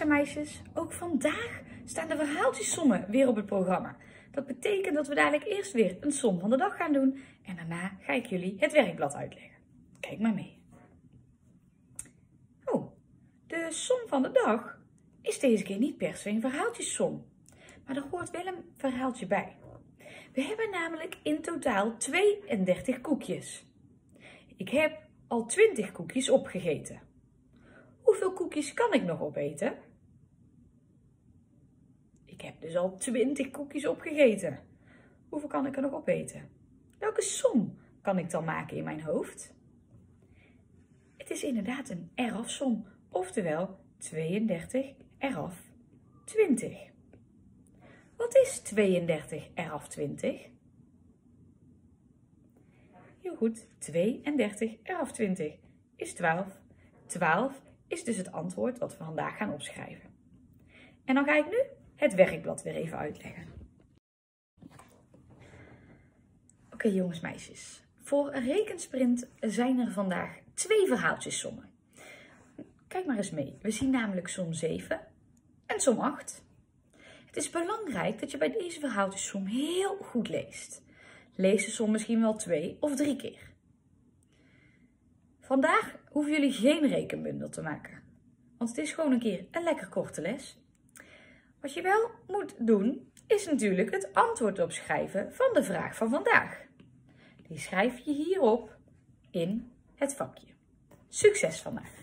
en meisjes, ook vandaag staan de verhaaltjessommen weer op het programma. Dat betekent dat we dadelijk eerst weer een som van de dag gaan doen en daarna ga ik jullie het werkblad uitleggen. Kijk maar mee. Oh, de som van de dag is deze keer niet per se een verhaaltjessom, maar er hoort wel een verhaaltje bij. We hebben namelijk in totaal 32 koekjes. Ik heb al 20 koekjes opgegeten. Hoeveel koekjes kan ik nog opeten? Ik heb dus al 20 koekjes opgegeten. Hoeveel kan ik er nog opeten? Welke som kan ik dan maken in mijn hoofd? Het is inderdaad een erfsom, oftewel 32 eraf 20. Wat is 32 eraf 20? Heel goed, 32 eraf 20 is 12. 12 is dus het antwoord wat we vandaag gaan opschrijven. En dan ga ik nu het werkblad weer even uitleggen. Oké, jongens, meisjes. Voor een rekensprint zijn er vandaag 2 verhaaltjessommen. Kijk maar eens mee. We zien namelijk som 7 en som 8. Het is belangrijk dat je bij deze verhaaltjessom heel goed leest. Lees de som misschien wel 2 of 3 keer. Vandaag hoeven jullie geen rekenbundel te maken, want het is gewoon een keer een lekker korte les. Wat je wel moet doen, is natuurlijk het antwoord opschrijven van de vraag van vandaag. Die schrijf je hierop in het vakje. Succes vandaag!